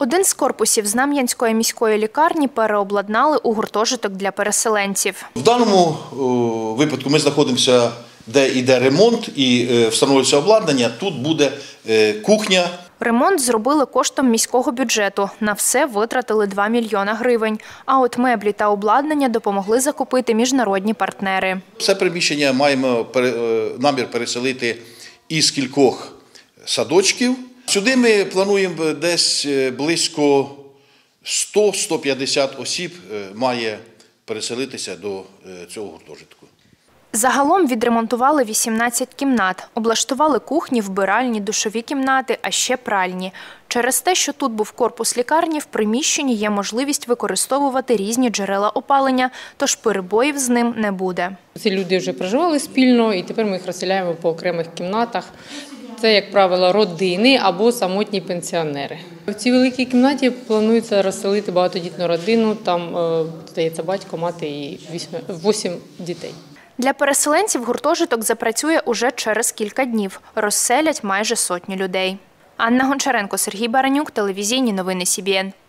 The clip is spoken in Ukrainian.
Один з корпусів Знам'янської міської лікарні переобладнали у гуртожиток для переселенців. В даному випадку ми знаходимося, де йде ремонт і встановлюється обладнання. Тут буде кухня. Ремонт зробили коштом міського бюджету. На все витратили 2 мільйона гривень. А от меблі та обладнання допомогли закупити міжнародні партнери. Це приміщення маємо намір переселити із кількох садочків. Сюди ми плануємо десь близько 100-150 осіб має переселитися до цього гуртожитку. Загалом відремонтували 18 кімнат, облаштували кухні, вбиральні, душові кімнати, а ще пральні. Через те, що тут був корпус лікарні, в приміщенні є можливість використовувати різні джерела опалення, тож перебоїв з ним не буде. Ці люди вже проживали спільно і тепер ми їх розселяємо по окремих кімнатах. Це, як правило, родини або самотні пенсіонери. В цій великій кімнаті планується розселити багатодітну родину, там, здається, батько, мати і 8 дітей. Для переселенців гуртожиток запрацює уже через кілька днів. Розселять майже 100 людей. Анна Гончаренко, Сергій Баранюк, телевізійні новини СІБІН.